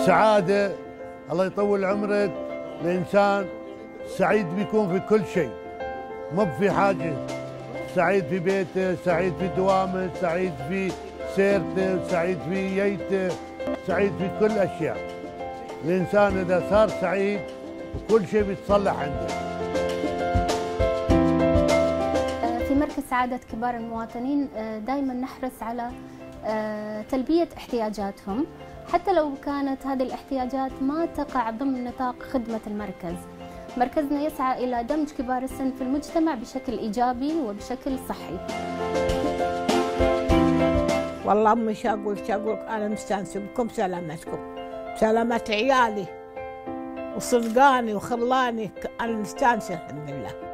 السعادة الله يطول عمرك. الإنسان سعيد بيكون في كل شيء، مو في حاجة. سعيد في بيته، سعيد في دوامه، سعيد في سيرته، سعيد في جيته، سعيد في كل أشياء. الإنسان إذا صار سعيد كل شيء بيتصلح عنده. في مركز سعادة كبار المواطنين دائما نحرص على تلبية احتياجاتهم، حتى لو كانت هذه الاحتياجات ما تقع ضمن نطاق خدمة المركز. مركزنا يسعى إلى دمج كبار السن في المجتمع بشكل إيجابي وبشكل صحي. والله أمي شاقول أنا مستانسة بكم، سلامتكم، سلامة عيالي وصدقاني وخلاني، أنا مستانسة الحمد لله.